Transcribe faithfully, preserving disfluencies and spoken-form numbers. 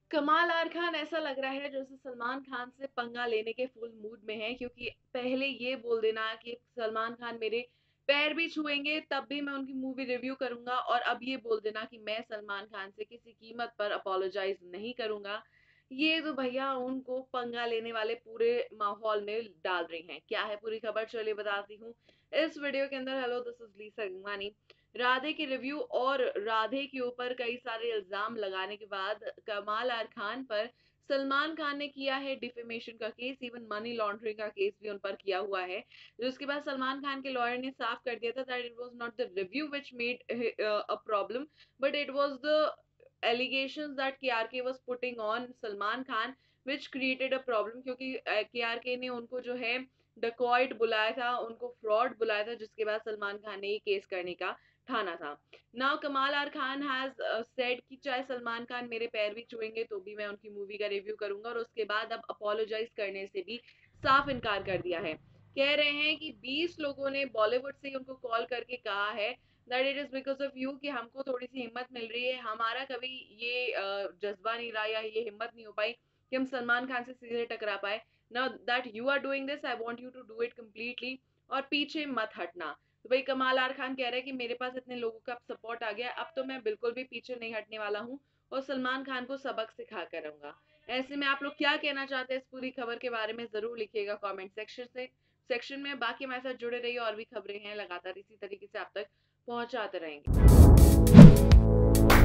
कमाल आर खान ऐसा लग रहा है जैसे सलमान खान से पंगा लेने के फुल मूड में है, क्योंकि पहले ये बोल देना कि सलमान खान मेरे पैर भी छुएंगे तब भी मैं उनकी मूवी रिव्यू करूंगा, और अब ये बोल देना कि मैं सलमान खान से किसी कीमत पर अपोलोजाइज नहीं करूंगा। ये तो भैया उनको पंगा लेने वाले पूरे माहौल में डाल रही हैं। क्या है पूरी खबर, चलिए बताती हूँ इस वीडियो के अंदर। Hello, this is Lisa Gangwani. Radhe की रिव्यू और राधे के ऊपर कई सारे इल्जाम लगाने के बाद कमाल आर खान पर सलमान खान ने किया है डिफेमेशन का केस, इवन मनी लॉन्ड्रिंग का केस भी उन पर किया हुआ है। जिसके बाद सलमान खान के लॉयर ने साफ कर दिया था that it was not the review which made a problem, but it was the allegations that K R K was putting on Salman Khan which created a problem, क्योंकि K R K ने उनको जो है डकॉइट बुलाया था, उनको fraud बुलाया था, जिसके बाद सलमान खान ने ये केस करने का ठाना था। नाउ कमाल आर खान हैज सेड कि चाहे सलमान खान मेरे पैर भी छुएंगे तो भी मैं उनकी मूवी का रिव्यू करूंगा, और उसके बाद अब अपोलोजाइज करने से भी साफ इनकार कर दिया है। कह रहे हैं कि बीस लोगों ने बॉलीवुड से उनको कॉल करके कहा है that it is because of you कि हमको थोड़ी सी हिम्मत मिल रही है, हमारा कभी ये जज्बा नहीं रहा या ये हिम्मत नहीं हो पाई कि हम सलमान खान से सीधे टकरा पाए। Now that you are doing this, I want you to do it completely, और पीछे मत हटना। तो भाई कमाल आर खान कह रहे हैं कि मेरे पास इतने लोगों का सपोर्ट आ गया, अब तो मैं बिल्कुल भी पीछे नहीं हटने वाला हूँ और सलमान खान को सबक सिखा कर रहूंगा। ऐसे में आप लोग क्या कहना चाहते हैं इस पूरी खबर के बारे में, जरूर लिखिएगा कमेंट सेक्शन से सेक्शन में। बाकी हमारे साथ जुड़े रहिए, और भी खबरें हैं लगातार इसी तरीके से आप तक पहुंचाते रहेंगे।